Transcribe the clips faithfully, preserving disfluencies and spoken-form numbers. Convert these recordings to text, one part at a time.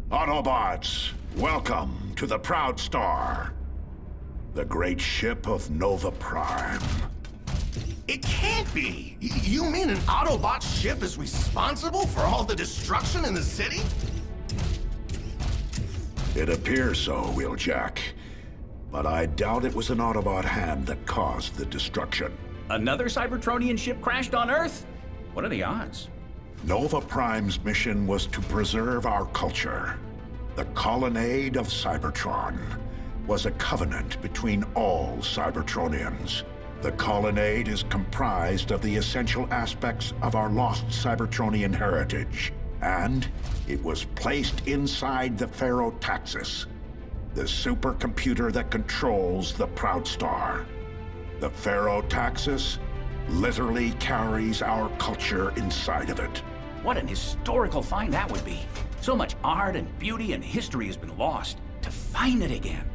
Autobots, welcome to the Proud Star, the great ship of Nova Prime. It can't be! Y- you mean an Autobot ship is responsible for all the destruction in the city? It appears so, Wheeljack. But I doubt it was an Autobot hand that caused the destruction. Another Cybertronian ship crashed on Earth? What are the odds? Nova Prime's mission was to preserve our culture. The Colonnade of Cybertron was a covenant between all Cybertronians. The Colonnade is comprised of the essential aspects of our lost Cybertronian heritage, and it was placed inside the Ferrotaxis, the supercomputer that controls the Proud Star. The Ferrotaxis literally carries our culture inside of it. What an historical find that would be. So much art and beauty and history has been lost. To find it again.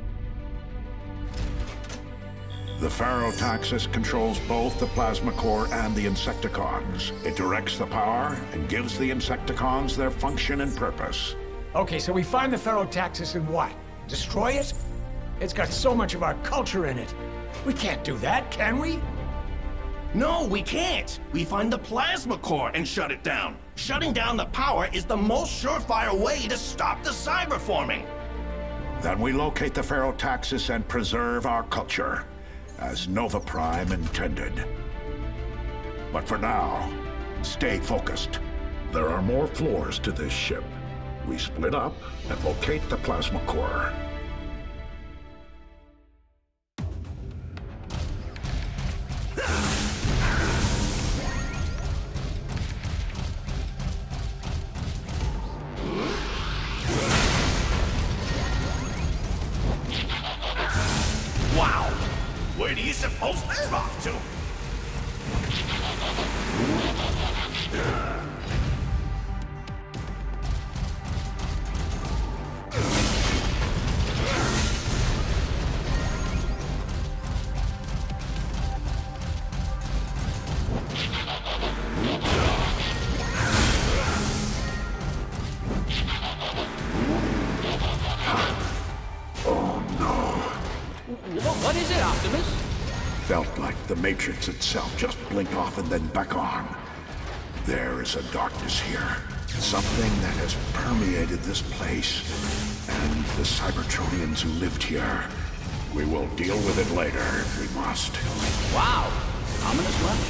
The Ferrotaxis controls both the plasma core and the Insecticons. It directs the power and gives the Insecticons their function and purpose. Okay, so we find the Ferrotaxis and what? Destroy it? It's got so much of our culture in it. We can't do that, can we? No, we can't! We find the plasma core and shut it down. Shutting down the power is the most surefire way to stop the cyberforming. Then we locate the Ferrotaxis and preserve our culture, as Nova Prime intended. But for now, stay focused. There are more floors to this ship. We split up and locate the plasma core. Wow! Where do you suppose they're off to? What is it, Optimus? Felt like the Matrix itself just blinked off and then back on. There is a darkness here. Something that has permeated this place and the Cybertronians who lived here. We will deal with it later if we must. Wow. Ominous much?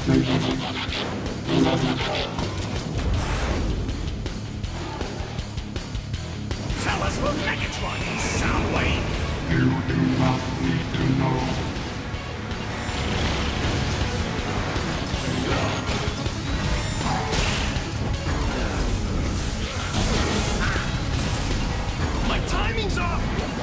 Tell us what Megatron is, Soundwave! You do not need to know. My timing's off!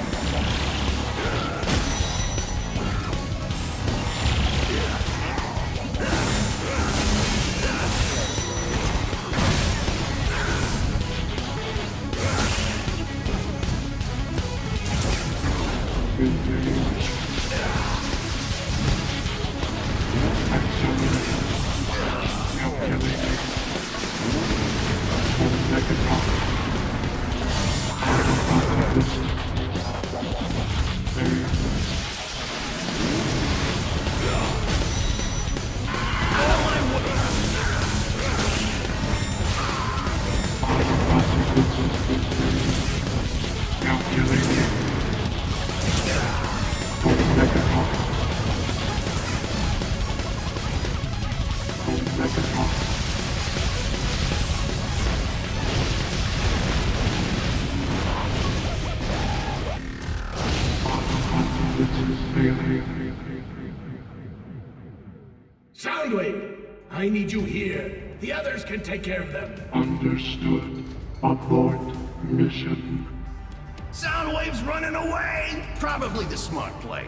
Soundwave, I need you here. The others can take care of them. Understood. Abort mission. Soundwave's running away! Probably the smart play.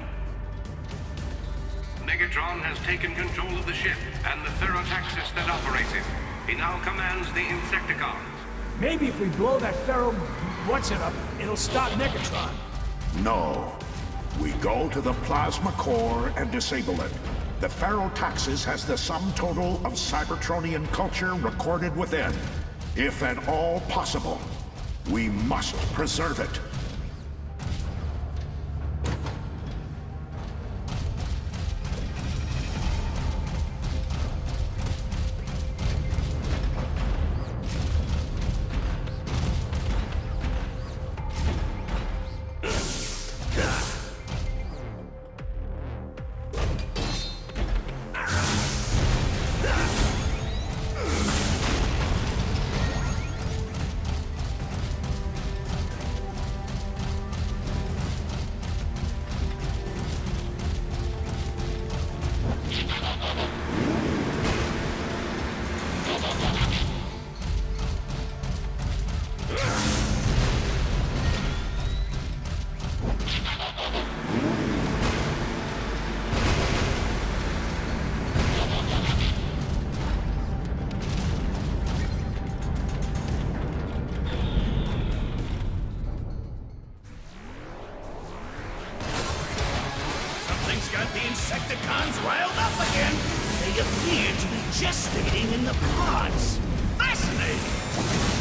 Megatron has taken control of the ship and the ferrotaxis that operates it. He now commands the Insecticons. Maybe if we blow that ferro... what's it up, it'll stop Megatron. No. We go to the plasma core and disable it. The ferrotaxis has the sum total of Cybertronian culture recorded within. If at all possible, we must preserve it. Something's got the Insecticons riled up again. They appear to be gestating in the pods. Fascinating!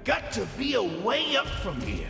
got to be a way up from here.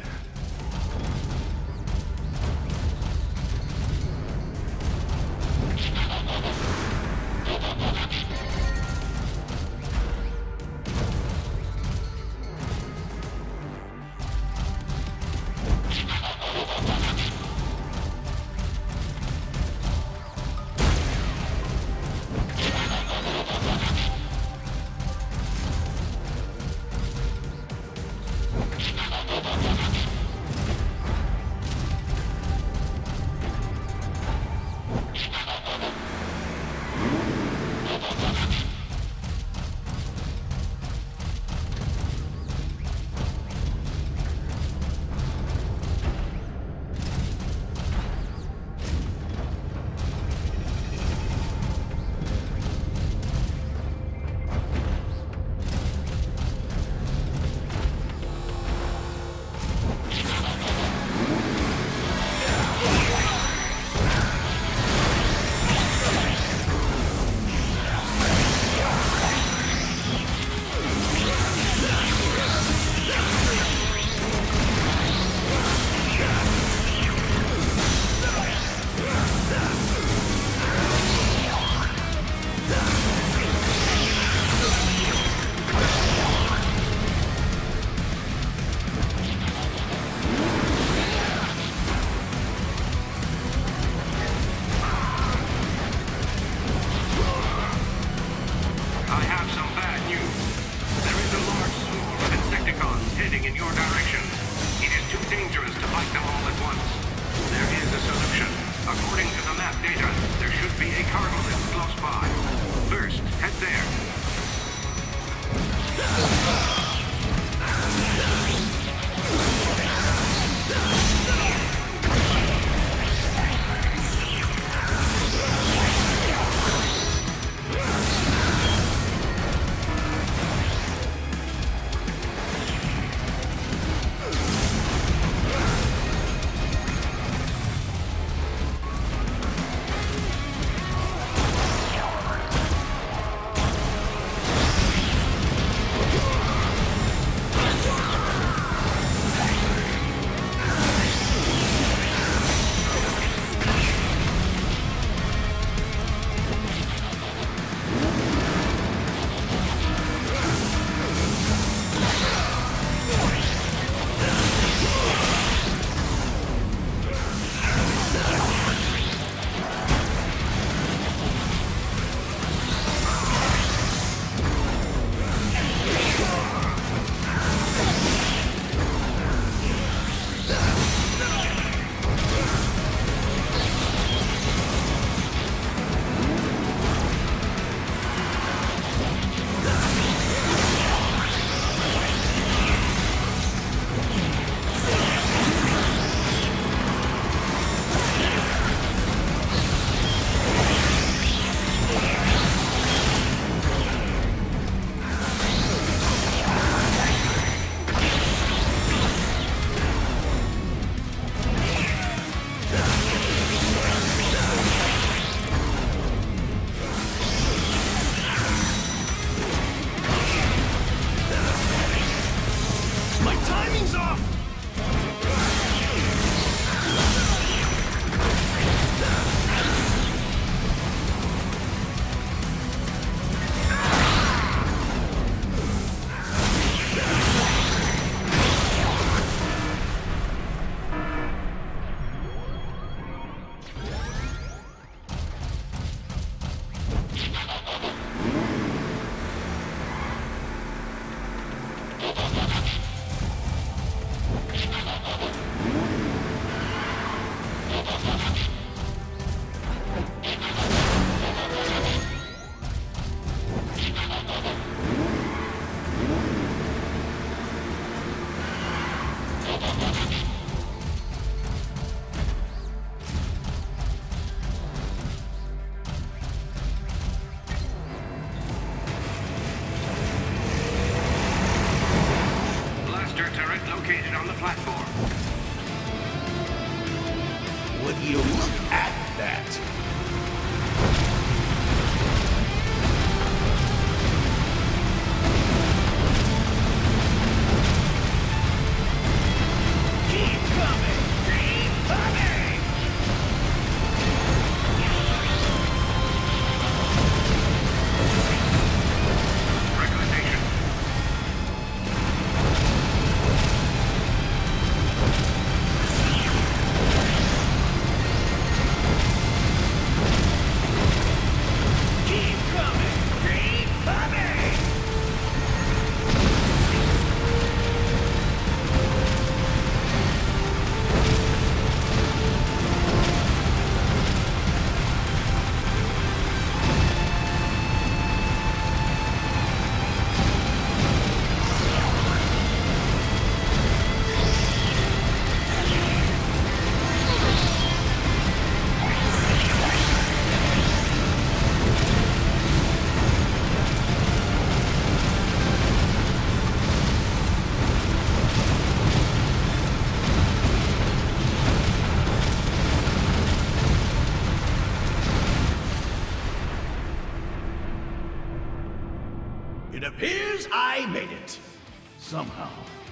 It appears I made it. Somehow.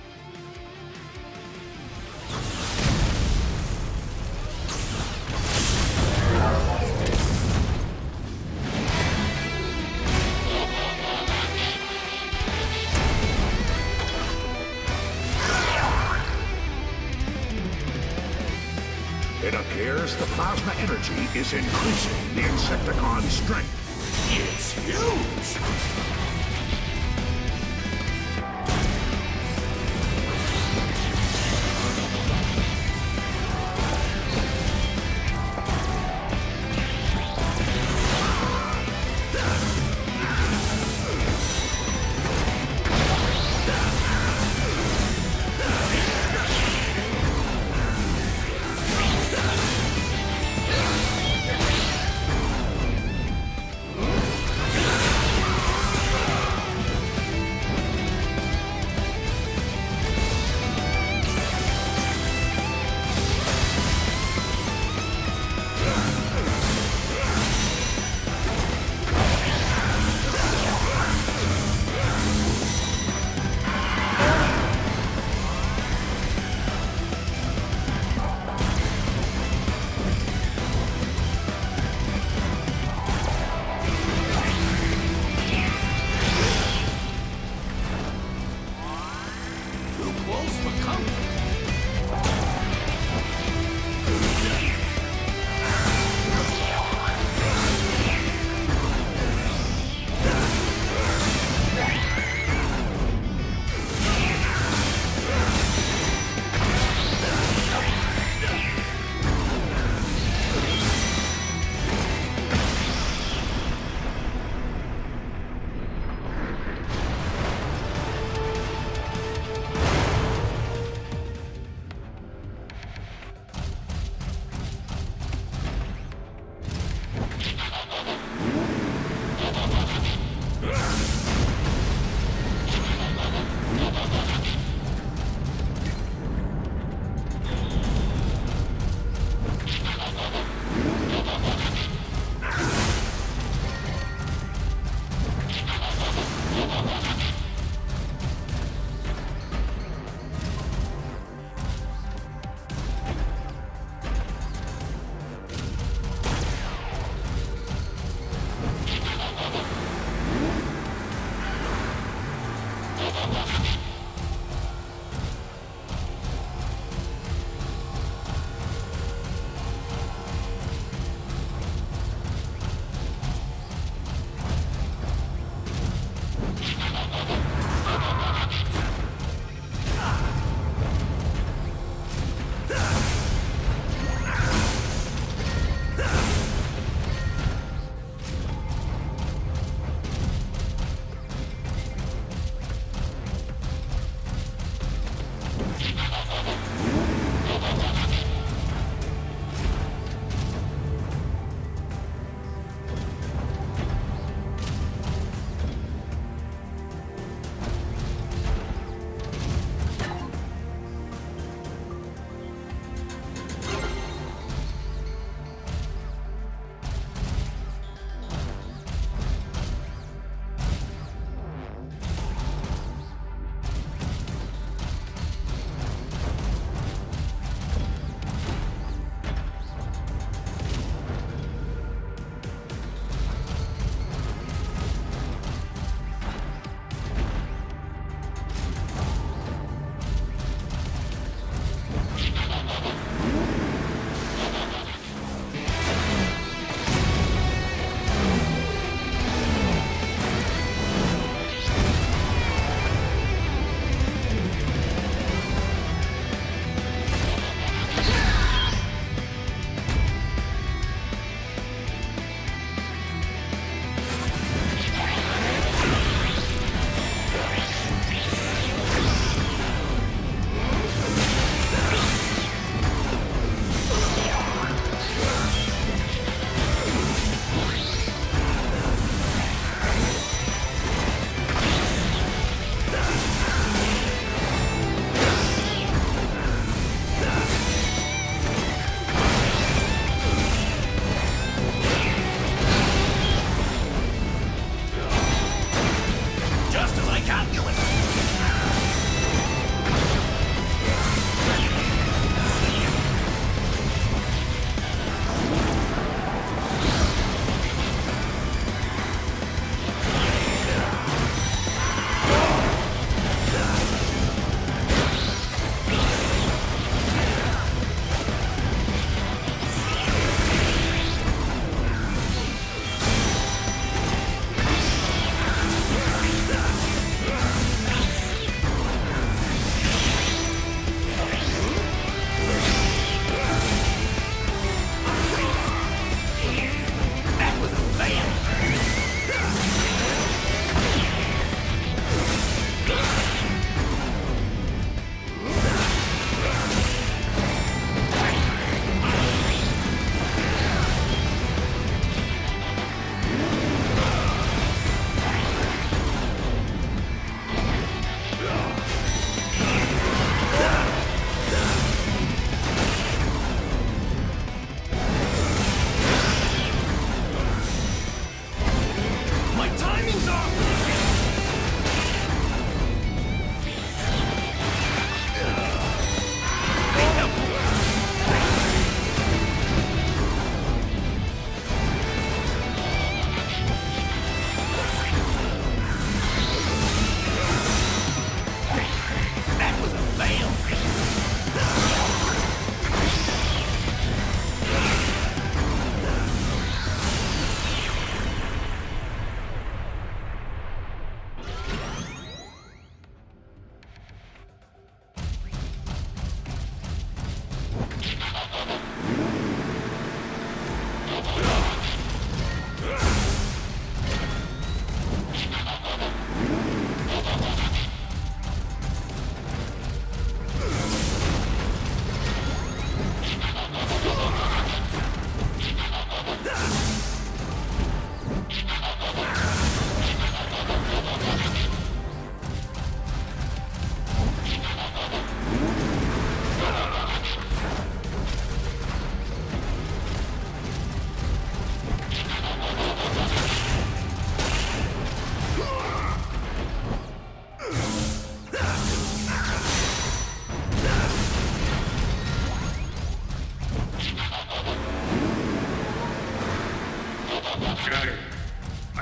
It appears the plasma energy is increasing the Insecticon's strength. It's huge!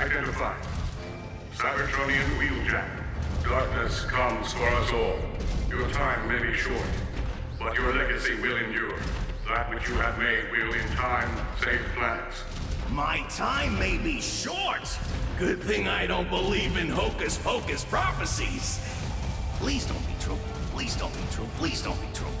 identified. Cybertronian Wheeljack. Darkness comes for us all. Your time may be short, but your legacy will endure. That which you have made will, in time, save planets. My time may be short. Good thing I don't believe in hocus-pocus prophecies. Please don't be true. Please don't be true. Please don't be true.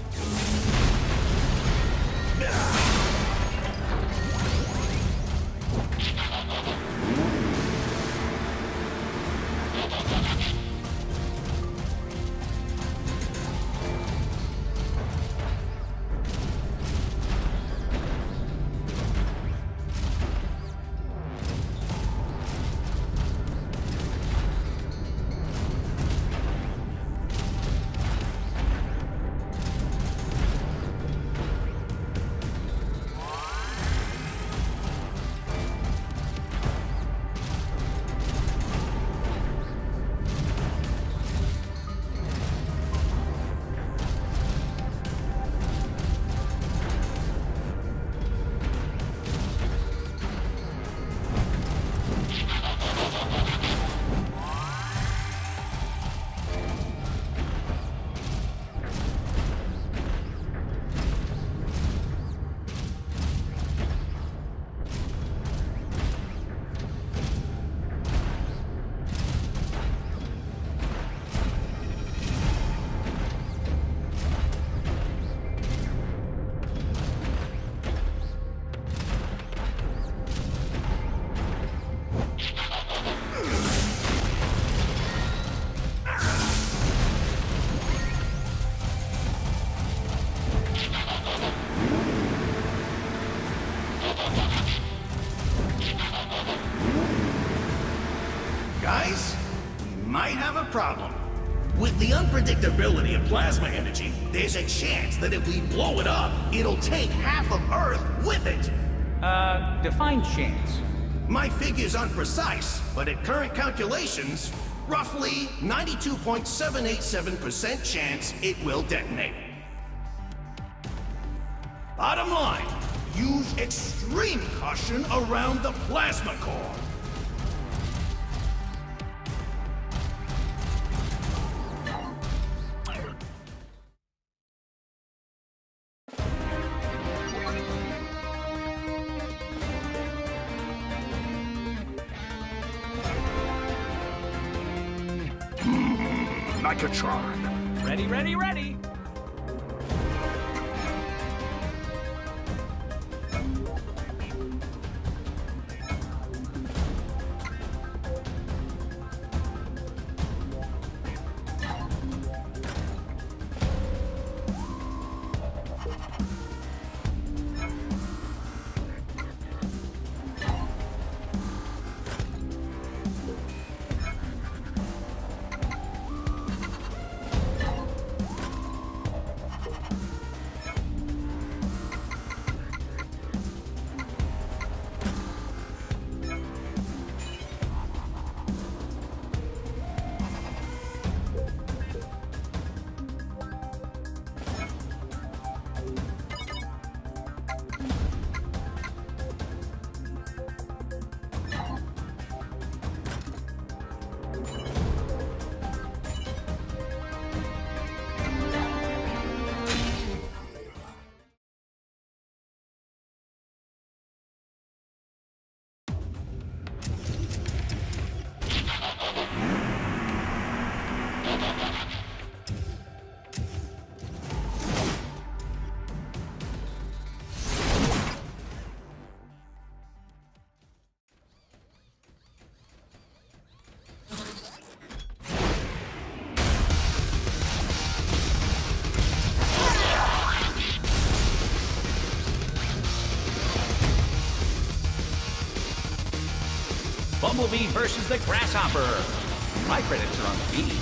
Guys, we might have a problem. With the unpredictability of plasma energy, there's a chance that if we blow it up, it'll take half of Earth with it. Uh, define chance. My figure's unprecise, but at current calculations, roughly ninety-two point seven eight seven percent chance it will detonate. Bottom line, use extreme caution around the plasma core. Megatron. Ready, ready, ready! Bumblebee versus the Grasshopper. My credits are on the beat.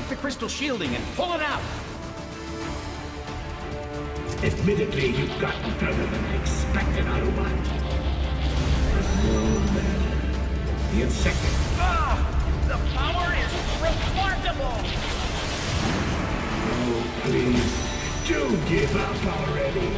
the crystal shielding and pull it out! Admittedly, you've gotten further than I expected, Autobot. But no matter. The Insecticons. Ah! The power is remarkable! Oh, please, do give up already.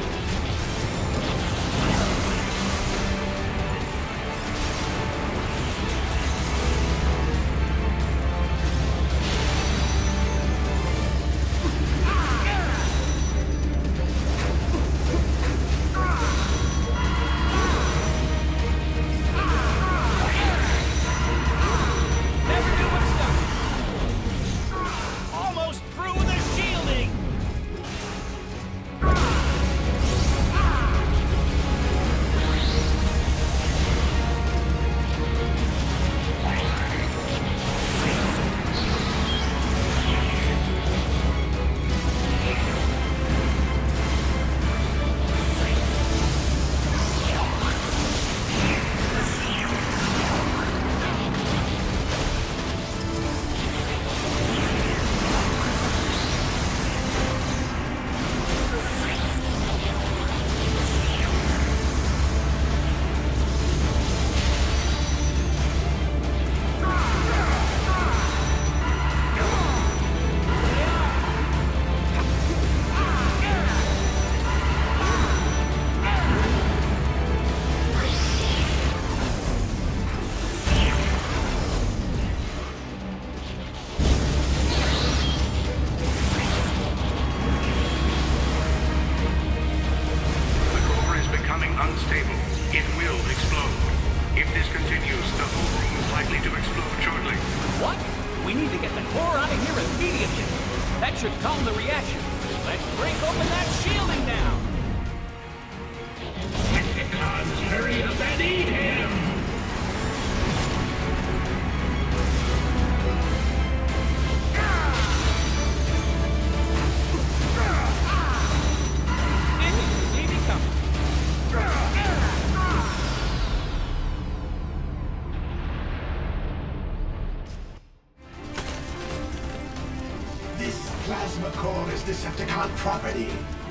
Decepticon property.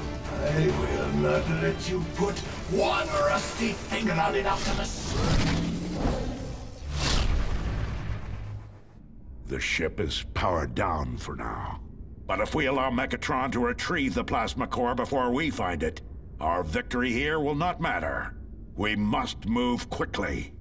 I will not let you put one rusty finger on it, Optimus. The ship is powered down for now. But if we allow Megatron to retrieve the plasma core before we find it, our victory here will not matter. We must move quickly.